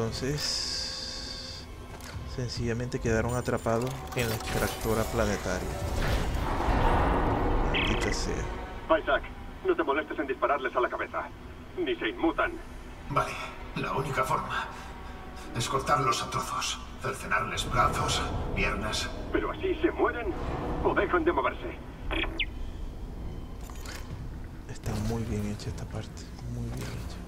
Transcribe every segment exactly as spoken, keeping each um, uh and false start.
entonces sencillamente quedaron atrapados en la extractora planetaria. Maldita sea. Isaac, no te molestes en dispararles a la cabeza. Ni se inmutan. Vale, la única forma es cortarlos a trozos, cercenarles brazos, piernas. Pero así se mueren o dejan de moverse. Está muy bien hecha esta parte, muy bien hecha.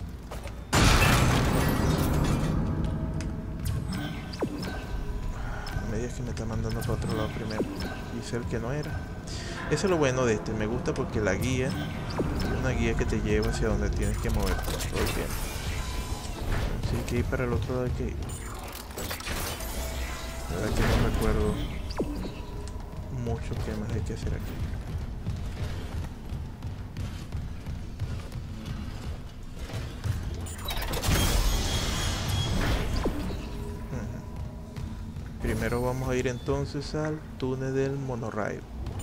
No me digas que me está mandando para otro lado primero. Hice el que no era. Eso es lo bueno de este, me gusta porque la guía es una guía que te lleva hacia donde tienes que moverte todo el tiempo. Así que ir para el otro lado hay que ir. La verdad que no recuerdo mucho qué más hay que hacer aquí. Uh-huh. Primero vamos a ir entonces al túnel del monorraíl.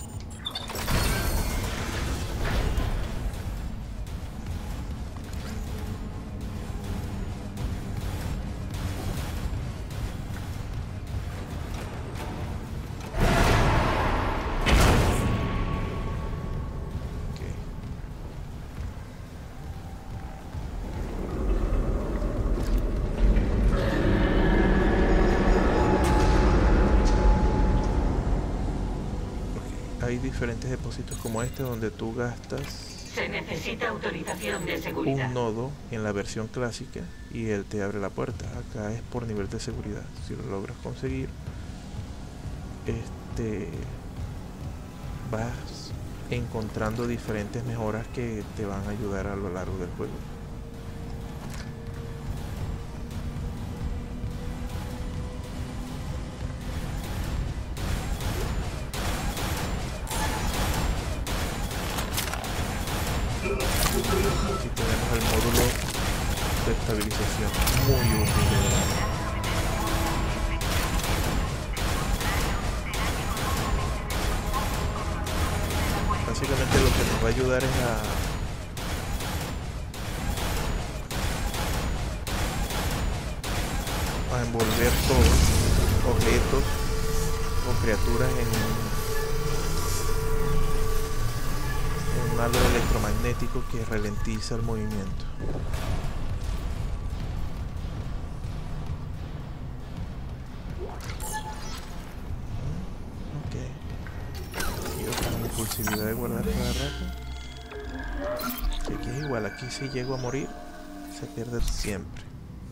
Hay diferentes depósitos como este donde tú gastas Se necesita autorización de seguridad. un nodo en la versión clásica y él te abre la puerta. Acá es por nivel de seguridad. Si lo logras conseguir, este vas encontrando diferentes mejoras que te van a ayudar a lo largo del juego. Aquí tenemos el módulo de estabilización, muy útil. Básicamente lo que nos va a ayudar es a, a envolver todos objetos o criaturas en algo electromagnético que ralentiza el movimiento. Ok. Sigo con la impulsividad de guardar cada rato. Y aquí es igual, aquí si llego a morir, se pierde siempre.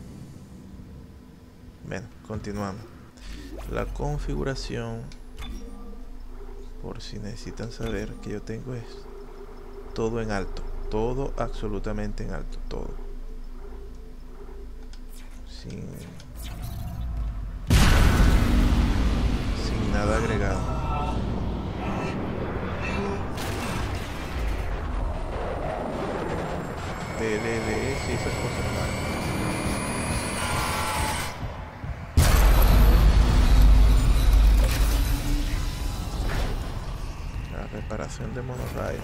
Bueno, continuamos. La configuración, por si necesitan saber, que yo tengo es todo en alto, todo absolutamente en alto, todo sin sin nada agregado. D L D S y esas cosas más. La reparación de monorraíl.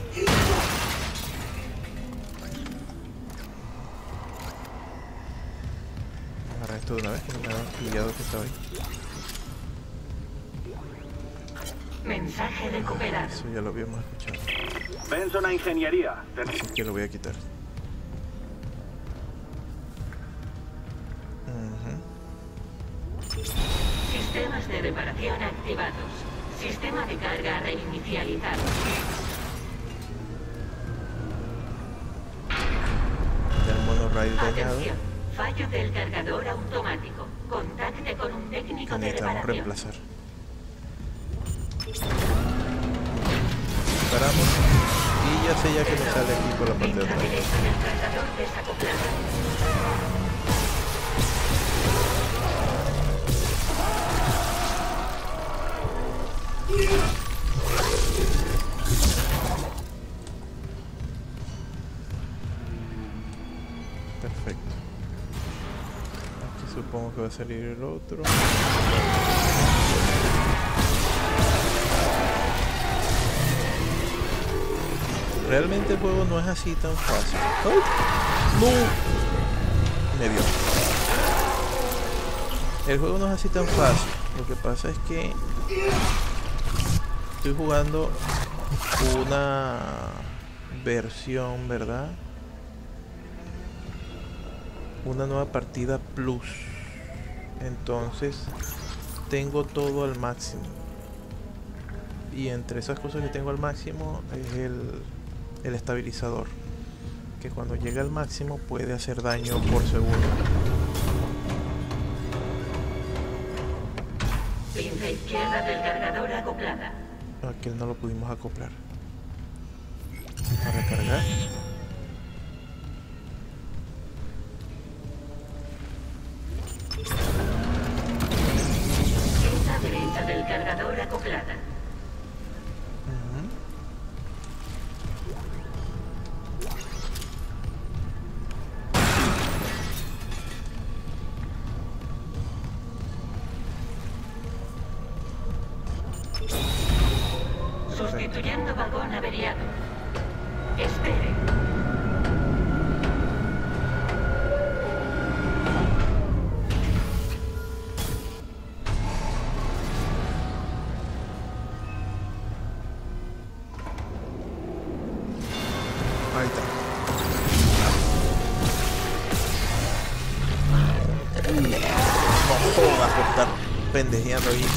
Agarra esto de una vez que no me había pillado que estaba ahí. Mensaje recuperado. Eso ya lo habíamos escuchado. Benson a ingeniería. Así que lo voy a quitar. Uh-huh. Sistemas de reparación activados. Sistema de carga reinicializado. El monorraíl dañado. Atención, fallo del cargador automático. Contacte con un técnico Que de necesitamos reparación. reemplazar. Disparamos y ya sé ya que me sale aquí por la parte de atrás. Pinza del cargador desacoplado. Perfecto. Aquí supongo que va a salir el otro. Realmente el juego no es así tan fácil. ¡Ay! ¡No! Me dio. El juego no es así tan fácil. Lo que pasa es que estoy jugando una versión, ¿verdad? Una nueva partida plus. Entonces tengo todo al máximo. Y entre esas cosas que tengo al máximo es el, el estabilizador, que cuando llega al máximo puede hacer daño por segundo. Pinza izquierda del cargador acoplada. Aquel no lo pudimos acoplar. Para recargar. Pinza derecha del cargador acoplada. Sustituyendo vagón averiado. Espere. Ahí está. No jodas por estar pendejeando ahí.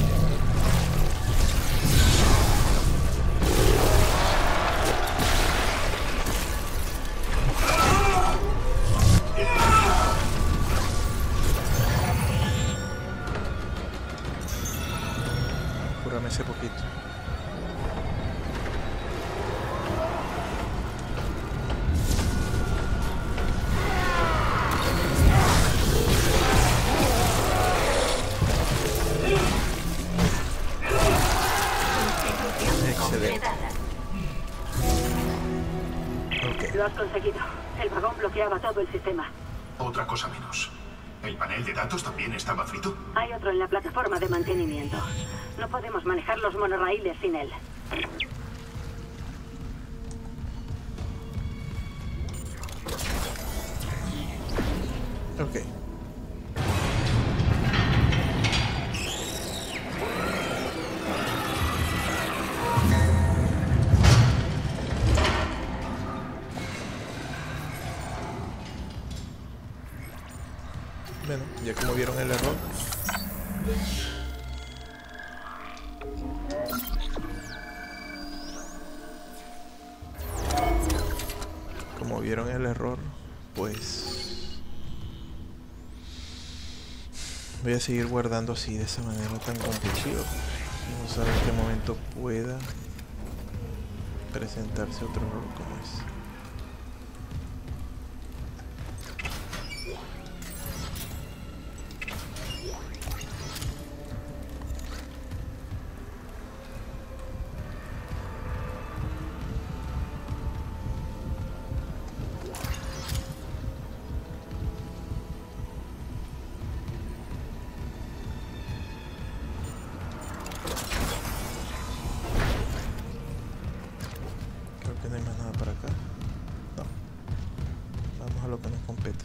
Cúrame ese poquito. Excelente. Ok. Lo has conseguido. El vagón bloqueaba todo el sistema. Otra cosa menos. ¿El panel de datos también estaba frito? Hay otro en la plataforma de mantenimiento. No podemos manejar los monorraíles sin él. Ok. Bueno, ya como vieron el error. Como vieron el error, pues voy a seguir guardando así, de esa manera tan compulsiva. No sabe en qué momento pueda presentarse otro error como ese. No hay más nada para acá. No. Vamos a lo que nos compete.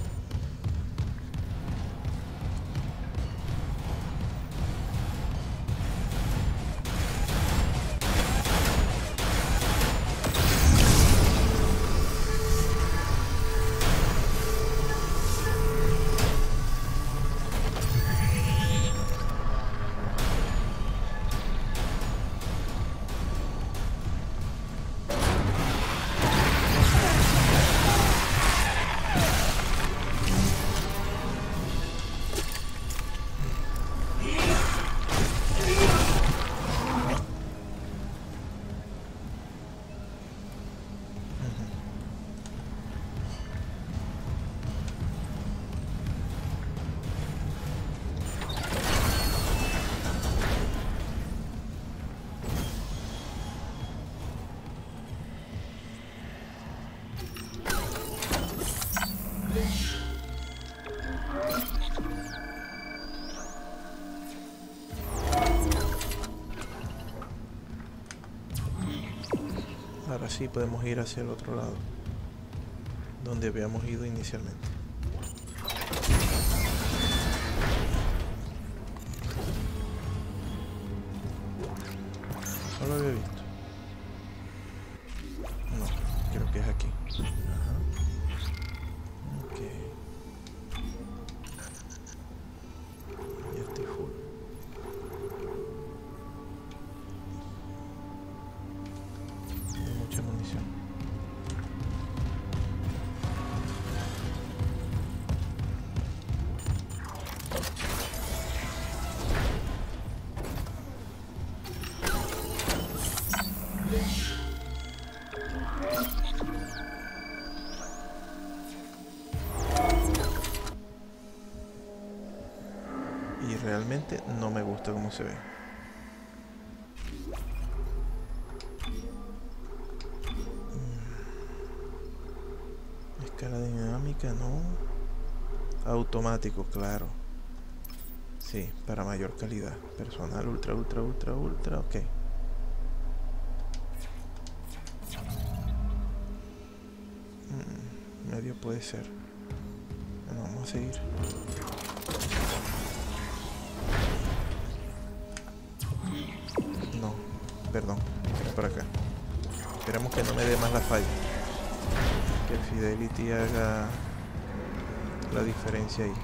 Ahora sí podemos ir hacia el otro lado, donde habíamos ido inicialmente. Y realmente no me gusta cómo se ve. Mm. Escala dinámica, no. Automático, claro. Sí, para mayor calidad. Personal, ultra, ultra, ultra, ultra, ok. Mm, medio puede ser. Bueno, vamos a seguir. No, perdón, era por acá. Esperemos que no me dé más la falla. Que el Fidelity haga la diferencia ahí.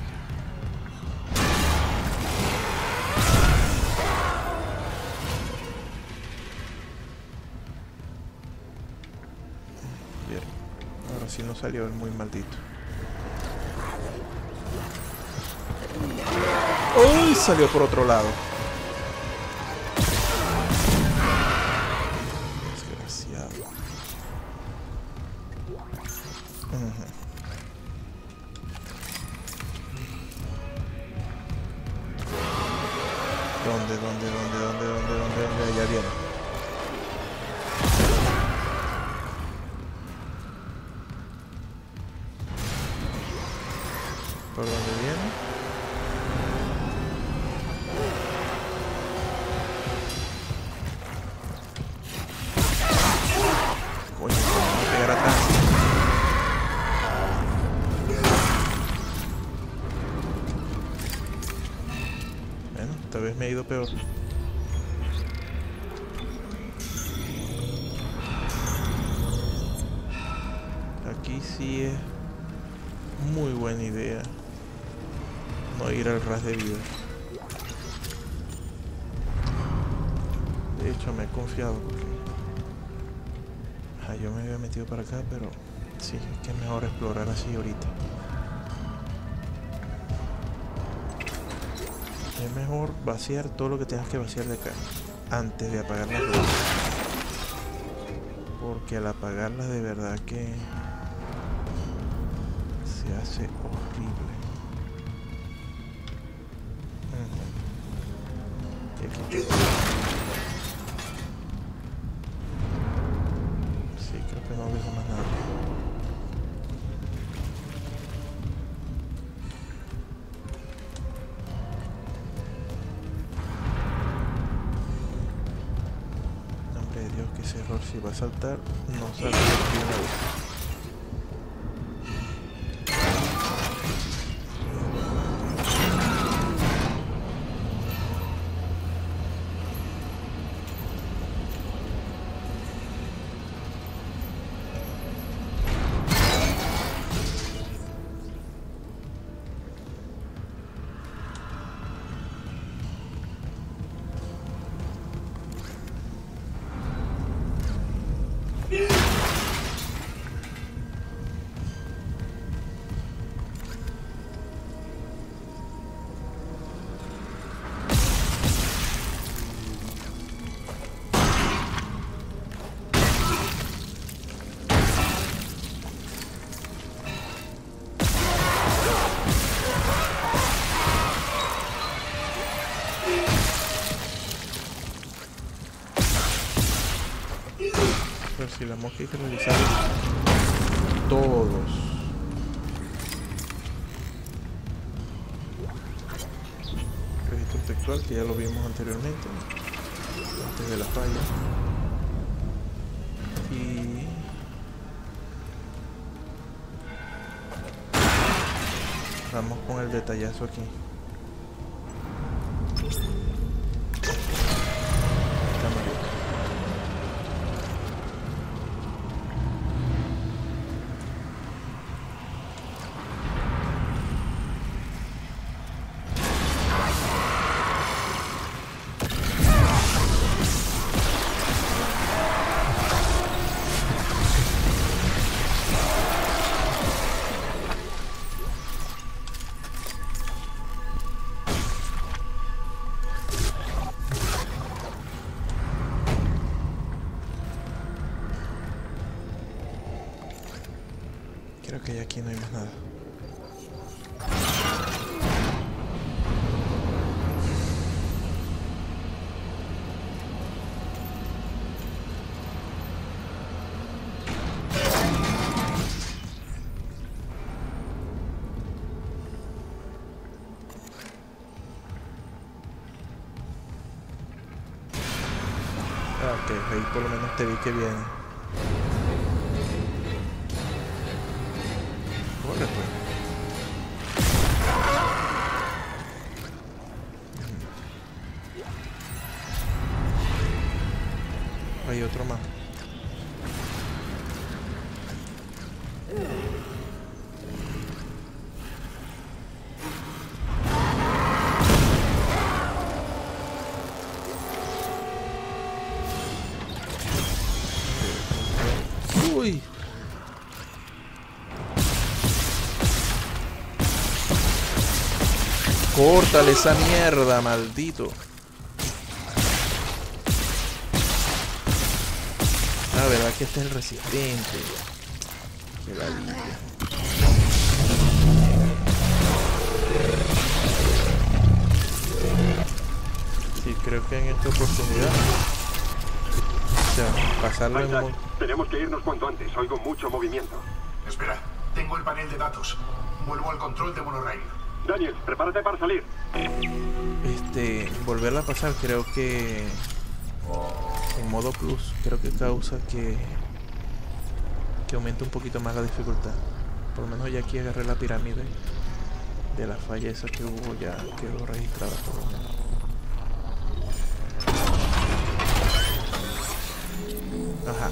Bien, ahora sí no salió el muy maldito. ¡Uy! Salió por otro lado. Desgraciado. Uh-huh. ¿Dónde, dónde, dónde, dónde, dónde, dónde, dónde? Allá viene. ¿Por dónde viene? Coño, ¿cómo me pegar atrás? Bueno, esta vez me ha ido peor. Aquí sí es muy buena idea no ir al ras de vida. De hecho me he confiado porque ah, yo me había metido para acá, pero sí, es que es mejor explorar así ahorita. Es mejor vaciar todo lo que tengas que vaciar de acá antes de apagar las luces, porque al apagarlas de verdad que se hace horrible. Uh-huh. Y aquí. Sí, creo que no veo más nada. Nombre de Dios, que ese error si va a saltar, no salga de aquí una vez. Si la mosca hay que revisar todos. Registro textual que ya lo vimos anteriormente, antes de la falla. Y vamos con el detallazo aquí. Creo que ya aquí no hay más nada. Ah, ok, ahí por lo menos te vi que viene. Corre pues. Hay otro más. Uy. Córtale esa mierda, maldito. Ah, verdad que este es el resistente. Qué ladilla. Sí, creo que en esta oportunidad, o sea, pasarlo en Isaac, un... tenemos que irnos cuanto antes. Oigo mucho movimiento. Espera, tengo el panel de datos. Vuelvo al control de monorail. Daniel, prepárate para salir. Este, volverla a pasar creo que en modo plus, creo que causa que que aumente un poquito más la dificultad. Por lo menos ya aquí agarré la pirámide de la falla esa que hubo, ya quedó registrada por lo menos. Ajá.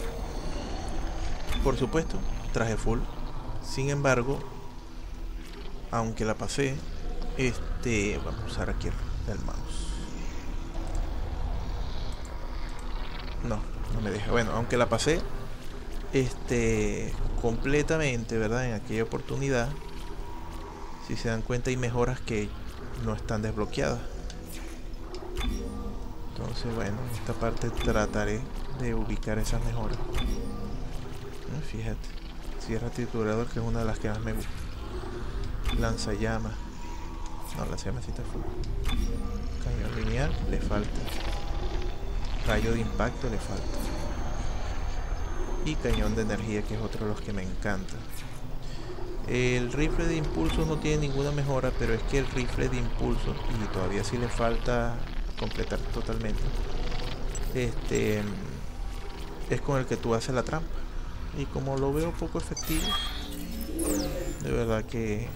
Por supuesto, traje full. Sin embargo, aunque la pasé, este, vamos a usar aquí el mouse. No, no me deja. Bueno, aunque la pasé, este, completamente, ¿verdad? En aquella oportunidad, si se dan cuenta, hay mejoras que no están desbloqueadas. Entonces, bueno, en esta parte trataré de ubicar esas mejoras. Fíjate, cierra triturador, que es una de las que más me gusta. Lanzallamas. No, lanzallamas sí está full. Cañón lineal, le falta. Rayo de impacto, le falta. Y cañón de energía, que es otro de los que me encanta. El rifle de impulsos no tiene ninguna mejora, pero es que el rifle de impulsos, y todavía sí le falta completar totalmente, este es con el que tú haces la trampa. Y como lo veo poco efectivo, de verdad que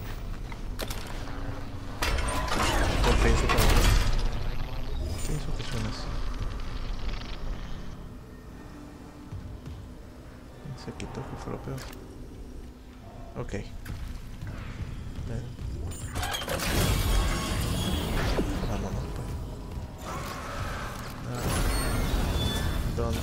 compensa para mí. ¿Qué es eso que suena así? Se quitó, que fue lo peor. Ok. Bien. Vámonos pues. Ah. ¿Dónde?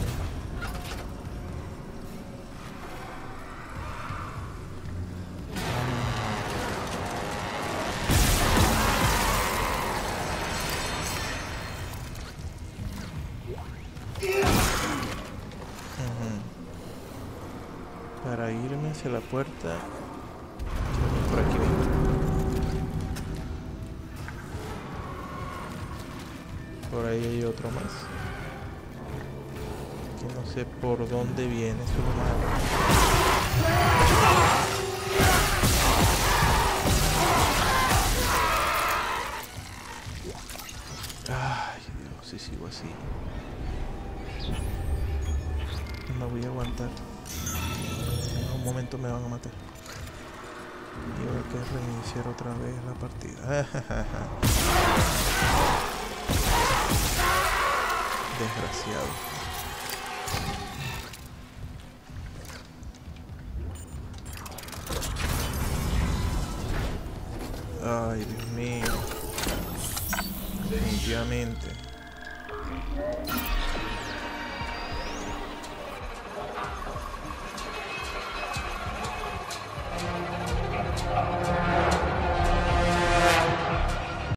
Para irme hacia la puerta, por aquí mismo. Por ahí hay otro más, que no sé por dónde viene, eso es lo malo. Ay Dios, si sigo así no me voy a aguantar. En un momento me van a matar. Y ahora que reiniciar otra vez la partida. Desgraciado. Ay, Dios mío. Definitivamente.